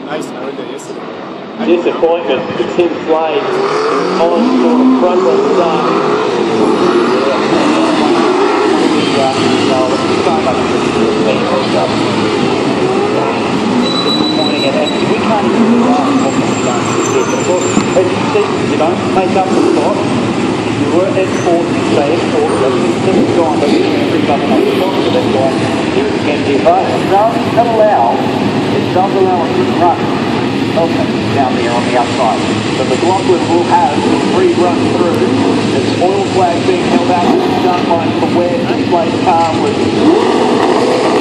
Nice, I heard that yesterday. Disappointment for Tim Slade. On sort of front run start. Disappointing, and we can't even do that what we've done here. But of course, as you see, you don't make up the spot. You were at fourth, say at fourth, this is gone, but you can pick up on the spot, so that's why you can give both. It does allow us to run. Okay, down there on the outside. So the McLaughlin will have the free run through. There's oil flag being held out to the start line from where the display car was.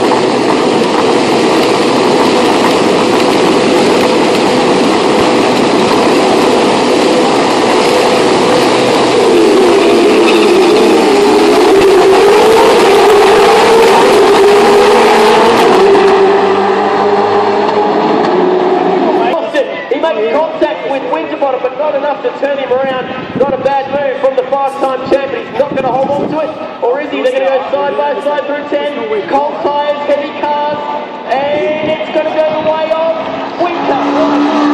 But not enough to turn him around. Not a bad move from the five-time champ, but he's not going to hold on to it. Or is he? They're going to go side by side through 10. Cold tyres, heavy cars, and it's going to go the way of Winter.